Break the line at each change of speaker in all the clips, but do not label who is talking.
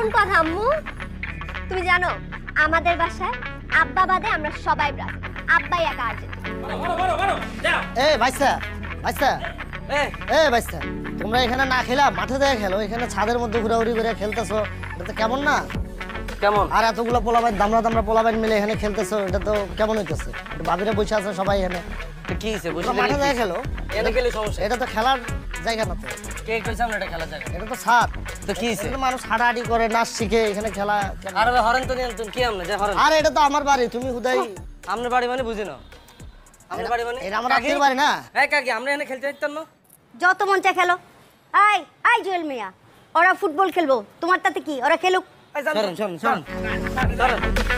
কোন কথা আম্মু? তুমি জানো আমাদের বাসায় আব্বা বাদে আমরা সবাই ব্রাজিল, আব্বাই একা আর্জেন্টিনা।
এই ভাইসা ভাইসা এই ভাইসা, তোমরা এখানে না খেলা মাঠে যায় খেলো, এখানে ছাদের মধ্যে ঘোরাঘুরি করে খেলতেছো, এটা তো কেমন না?
কেমন?
আর এতগুলো পোলাবাইন দামড়া দামড়া পোলাবাইন মিলে এখানে খেলতেছো, এটা তো কেমন হইতেছে? ভাবিরা বসে আছে সবাই এখানে,
কি হইছে? বসে
মাঠে যায় খেলো,
এনে খেলে সমস্যা?
এটা তো খেলার জায়গা না তো।
কে কইছে আমরা এটা খেলা জায়গা?
এটা তো ছাদ,
তো কি হইছে?
এখানে মানুষ হাঁটাহাঁটি করে নাচ শিখে এখানে খেলা।
আরে হরেন তো নিয়ন্ত্রণ তুমি কি আমনে যে হরেন?
আরে এটা তো আমার বাড়ি, তুমি হুদাই
আমনের বাড়ি মানে বুঝি না। আমনের বাড়ি মানে
এটা আমার আত্মীয় বাড়ি না।
এই কাকি আমরা এখানে খেলতে যাইতাম না?
যত মন চায় খেলো। আই আই জুয়েল মিয়া, ওরা ফুটবল খেলবো, তোমার তাতে কি? ওরা খেলুক।
সরেন সরেন সরেন সরেন।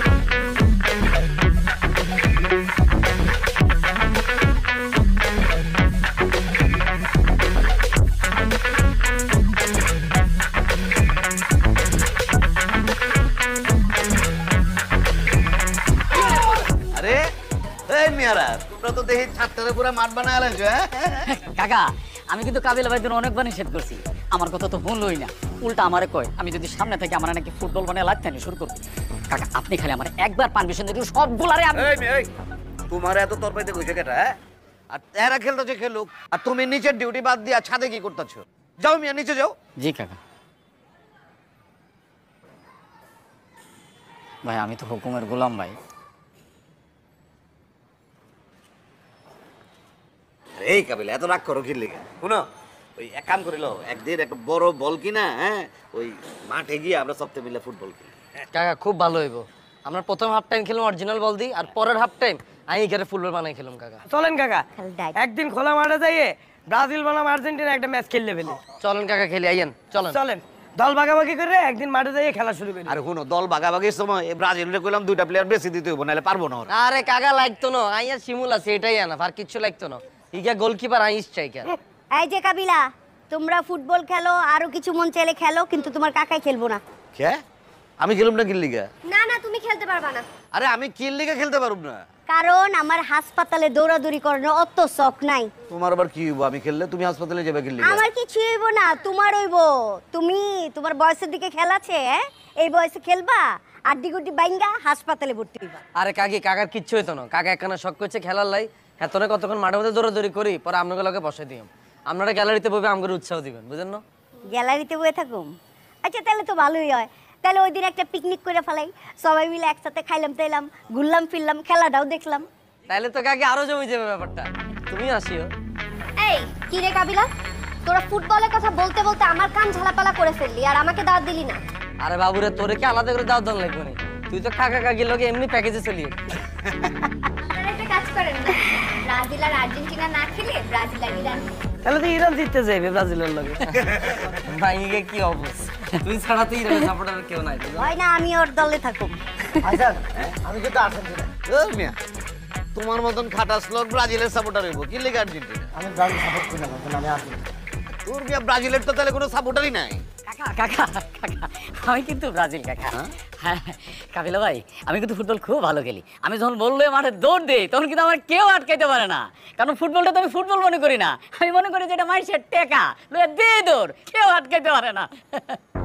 আরে এই মিয়ারা, তোমরা তো দেখি ছাত্ররা পুরো মাঠ বানায় আলাইছো।
কাকা আমি কিন্তু কাবিলা ভাইদের অনেকবার নিষেধ করছি, আমার কথা তো শুনলই না, উল্টা আমারে কয় আমি যদি সামনে থেকে আমার নাকি ফুটবল বানিয়ে লাগতানি শুরু করবো। কাকা আপনি খালি আমার একবার পারমিশন দিলে সবগুলারে আমি।
এই তোমার এত তরপাইতে কইছে কেটা? আর এরা খেলতেছে খেলুক, আর তুমি নিচের ডিউটি বাদ দিয়া ছাদে কি করতেছো? যাও মিয়া, নিচে যাও।
জি কাকা। ভাই আমি তো হুকুমের গোলাম ভাই।
এই কাবিলা এত রাগ করো কি লিগা? শুনো, ওই এক কাম করিল, একদিন একটা বড় বল কিনা, হ্যাঁ, ওই মাঠে গিয়ে আমরা সবতে মিলে ফুটবল খেলি।
কাকা খুব ভালো হইব। আমরা প্রথম হাফ টাইম খেললাম অরিজিনাল বল দি, আর পরের হাফ টাইম আমি এখানে ফুটবল বানাই খেলাম। কাকা চলেন কাকা একদিন খোলা মাঠে যাইয়ে ব্রাজিল বনাম আর্জেন্টিনা একটা ম্যাচ খেললে ফেলি। চলেন কাকা খেলি, আইয়েন চলেন চলেন। দল ভাগাভাগি করে একদিন মাঠে যাইয়ে খেলা শুরু করি।
আর শুনো, দল ভাগাভাগির সময় ব্রাজিলরে কইলাম দুইটা প্লেয়ার বেশি দিতে হইব, নাহলে পারবো না ওরা।
আরে কাকা লাগতো না, আইয়া শিমুল আছে এটাই আনা, আর কিচ্ছু লাগতো না। ইগা গোলকিপার আই স্ট্রাইকার।
এই যে কাবিলা, তোমরা ফুটবল খেলো, আরো কিছু মন চাইলে খেলো, কিন্তু তোমার কাকাই খেলবো না।
কে? আমি খেলুম না কিল লিগা?
না না, তুমি খেলতে পারবা না।
আরে আমি কিল লিগা খেলতে পারুম না,
কারণ আমার হাসপাতালে দৌড়াদৌড়ি করার অত শখ নাই।
তোমার আবার কি হইব? আমি খেললে তুমি হাসপাতালে যাবে কিল লিগা?
আমার কিছু হইব না, তোমার হইব। তুমি তোমার বয়সের দিকে খেলাছে, এই বয়সে খেলবা, আড্ডি গুড্ডি বাইঙ্গা হাসপাতালে ভর্তি হইবা।
আরে কাকি কাকার কিচ্ছু হইতো না, কাকা একখানা শখ করছে খেলার লাই, এতনে কতক্ষণ মাঠের মধ্যে দৌড়াদৌড়ি করি, পরে আপনাকে বসাই দিই। আপনারা গ্যালারিতে বসে আমাকে উৎসাহ দিবেন, বুঝেন না?
গ্যালারিতে বসে থাকুম? আচ্ছা তাহলে তো ভালোই হয়। তাহলে ওই দিন একটা পিকনিক করে ফেলাই, সবাই মিলে একসাথে খাইলাম তাইলাম, ঘুরলাম ফিরলাম, খেলাটাও দেখলাম।
তাইলে তো কাকি আরো জমে যাবে ব্যাপারটা। তুমি আসিও।
এই কি রে কাবিলা, তোরা ফুটবলের কথা বলতে বলতে আমার কান ঝালাপালা করে ফেললি, আর আমাকে দাওয়াত দিলি না।
আরে বাবুরে তোরে কি আলাদা করে দাও দান লাগবে না, তুই তো কাকা কাকির লগে এমনি প্যাকেজে চলিয়ে।
আপনারা একটা কাজ করেন না, ব্রাজিল আর আর্জেন্টিনা না খেলে ব্রাজিল আর ইরান।
তাহলে তো ইরান জিততে যাইবে ব্রাজিলের লগে। ভাইকে কি অবস্থা, তুই ছাড়া তো ইরানের সাপোর্টার কেউ নাই।
হয় না, আমি ওর দলে থাকুম।
আচ্ছা আমি কিন্তু আর্জেন্টিনা।
ওই মিয়া, তোমার মতন খাটাস লোক ব্রাজিলের সাপোর্টার হইব, কি লিগা আর্জেন্টিনা?
আমি ব্রাজিল সাপোর্ট করি না, আমি আর্জেন্টিনা।
তোর মিয়া ব্রাজিলের তো তাহলে কোনো সাপোর্টারই নাই।
কাকা কাকা কাকা আমি কিন্তু ব্রাজিল কাকা। হ্যাঁ কাবিলা ভাই, আমি কিন্তু ফুটবল খুব ভালো খেলি। আমি যখন বললো মাঠে দৌড় দেই, তখন কিন্তু আমার কেউ আটকাইতে পারে না, কারণ ফুটবলটা তো আমি ফুটবল মনে করি না, আমি মনে করি যে এটা মানুষের টেকা লয়ে দে দৌড়, কেউ আটকাইতে পারে না।